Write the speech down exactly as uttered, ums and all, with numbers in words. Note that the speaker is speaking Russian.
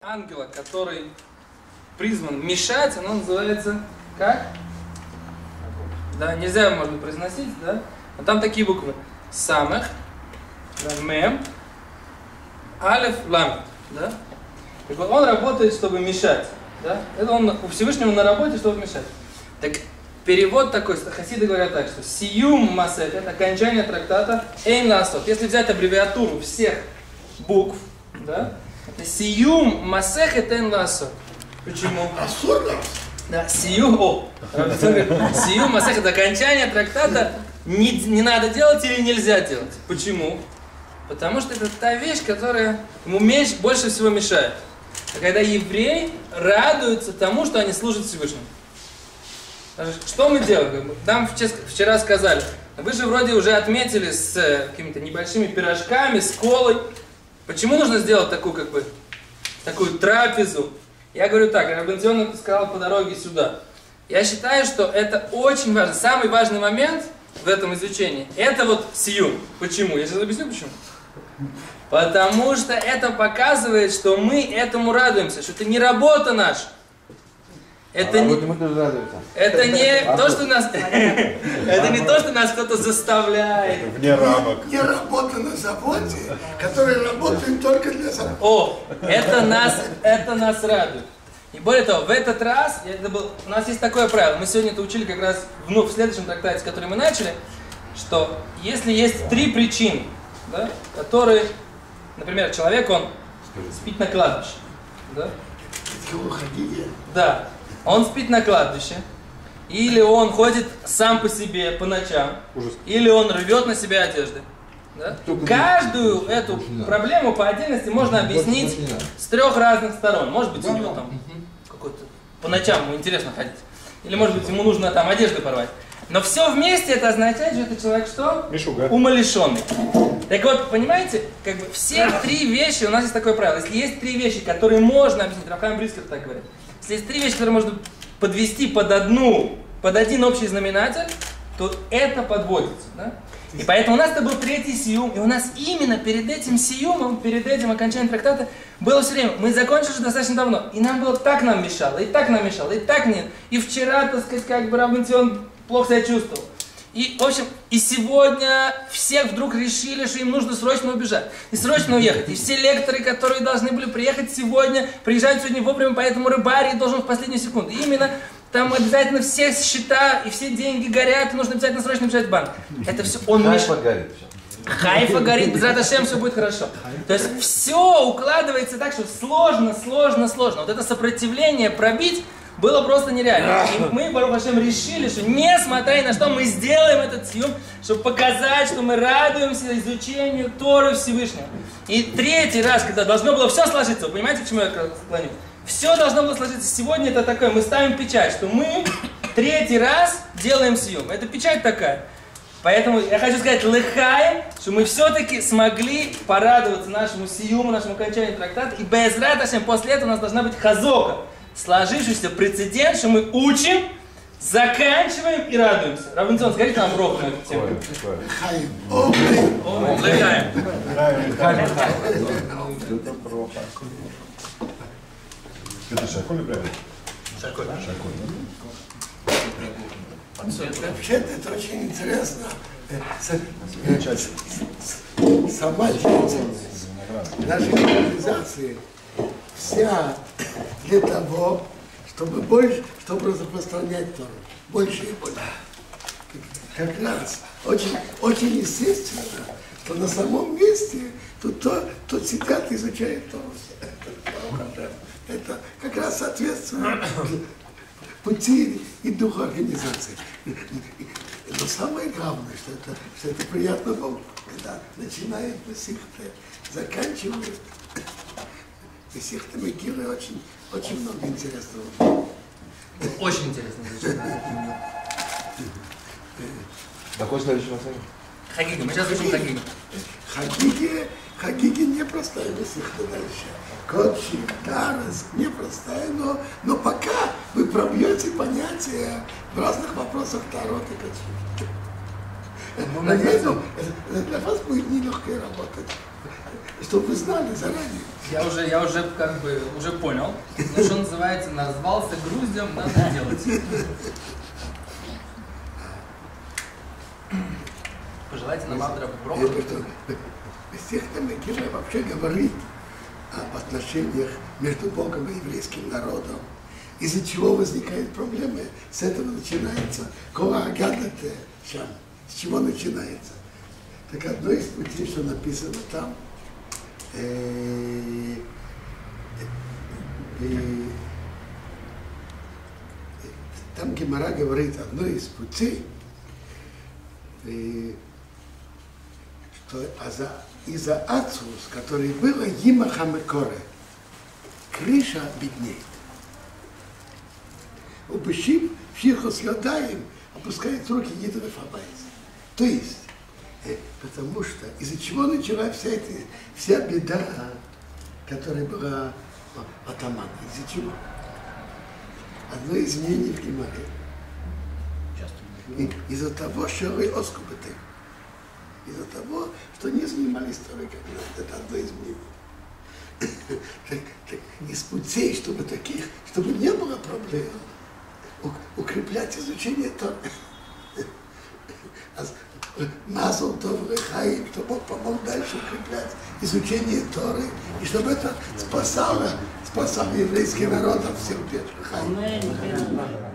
ангела, который призван мешать, оно называется как? Да, нельзя, можно произносить, да? Но там такие буквы. Самых, да, мем, алеф, лам, да? Так вот, он работает, чтобы мешать, да? Это он у Всевышнего на работе, чтобы мешать. Так перевод такой, хасиды говорят так, что сиюм масет, это окончание трактата эйн ласот. Если взять аббревиатуру всех букв, да? Это сиюм масехет эйн ласот. Почему? Да, сиюм, о, сиюм масехет, окончание трактата не, не надо делать или нельзя делать. Почему? Потому что это та вещь, которая ему меньше, больше всего мешает. А когда еврей радуется тому, что они служат Всевышнему. Что мы делаем? Нам вчера сказали, вы же вроде уже отметили с какими-то небольшими пирожками, с колой. Почему нужно сделать такую, как бы, такую трапезу? Я говорю так, Рабби Цион сказал по дороге сюда. Я считаю, что это очень важно. Самый важный момент в этом изучении, это вот сиюм. Почему? Я сейчас объясню почему. Потому что это показывает, что мы этому радуемся, что это не работа наша. Это не, это не то, что нас, это не то, что нас кто-то заставляет. Вне рамок. Не работа на заводе, которые работают только для завода. О, это нас, это нас радует. И более того, в этот раз, это был, у нас есть такое правило, мы сегодня это учили как раз ну, в следующем трактате, с которым мы начали, что если есть три причины, да, которые, например, человек, он спит на кладбище, да? Да. Он спит на кладбище, или он ходит сам по себе по ночам, ужас, или он рвет на себя одежды. Да? Каждую эту проблему по отдельности можно объяснить с трех разных сторон. Может быть, у него там какой-то по ночам ему интересно ходить, или может быть ему нужно там одежды порвать. Но все вместе это означает, что это человек что? Мишуга. Умалишенный. Так вот, понимаете, как бы все три вещи, у нас есть такое правило, если есть три вещи, которые можно объяснить, Рав Хаим Брискер так говорит, если есть три вещи, которые можно подвести под одну, под один общий знаменатель, то это подводится. Да? И поэтому у нас это был третий сиюм, и у нас именно перед этим сиюмом, перед этим окончанием трактата было все время. Мы закончили уже достаточно давно, и нам было так нам мешало, и так нам мешало, и так нет. И вчера, так сказать, как бы Рабби Цион плохо себя чувствовал. И, в общем, и сегодня все вдруг решили, что им нужно срочно убежать. И срочно уехать. И все лекторы, которые должны были приехать сегодня, приезжают сегодня вовремя, поэтому рыбарь должен в последнюю секунду. И именно там обязательно все счета и все деньги горят, и нужно обязательно срочно бежать в банк. Это все он мешает. Хайфа горит. Хайфа горит, без Раташем все будет хорошо. То есть все укладывается так, что сложно, сложно, сложно. Вот это сопротивление пробить было просто нереально. И мы, Барух Ашем, решили, что несмотря ни на что, мы сделаем этот съем, чтобы показать, что мы радуемся изучению Торы Всевышнего. И третий раз, когда должно было все сложиться, вы понимаете, к чему я склоню? Все должно было сложиться. Сегодня это такое, мы ставим печать, что мы третий раз делаем съем. Это печать такая. Поэтому я хочу сказать лехай, что мы все-таки смогли порадоваться нашему сиюму, нашему окончанию трактата. И безрат Ашем, после этого у нас должна быть хазока. Сложившийся прецедент, что мы учим, заканчиваем и радуемся. Рабби Цион, скажите нам броху на эту тему. Хайм. О, Лехаем. Это шаколь, правильно? Шаколь. вообще-то это очень интересно. Сама деятельность нашей организации вся для того, чтобы больше, чтобы распространять Тору. Больше и больше. Как раз очень, очень естественно, что на самом месте тут, то, тут сидят и изучают Тору. Это как раз соответствует пути и духу организации. Но самое главное, что это, что это приятно Богу, когда начинает Месихта, заканчивает Месихта Мекилы, очень, очень много интересного. Очень интересно. Какой следующий массаж? Хагига, мы сейчас учим Хагигу. Хагиги, Хагиги непростая Месихта дальше. Кодши, Тарас, непростая, но, но пока вы пробьете понятия в разных вопросах Тарот и Кодши. Надеюсь, для вас будет нелегко работать. чтобы вы знали заранее. Я уже, я уже как бы уже понял. Ну, что называется, назвался груздем, надо делать. Пожелайте нам завтра броху. Это что, Месехта Мегилла вообще говорит об отношениях между Богом и еврейским народом. Из-за чего возникают проблемы, с этого начинается. Кола агадате шам. С чего начинается? Так одно из путей, что написано там, э, э, там Гемара говорит, одно из путей, э, что из-за Ацус, который было Има Хамекоре, крыша беднеет. Убыщим, фихос ядаем, опускает руки Гидров Абайс. То есть, э, потому что из-за чего началась вся эта, вся беда, которая была атаман, из-за чего? Одно из мнений в Гемаре. Из-за того, что вы оскубы. Из-за того, что не занимались Торой как надо. Это одно из мнений. так, так, из путей, чтобы таких, чтобы не было проблем, укреплять изучение Торы. Мазал Тов Лехаим, чтобы Бог помог дальше укреплять изучение Торы, и чтобы это спасало, спасало еврейский народ от всех бед.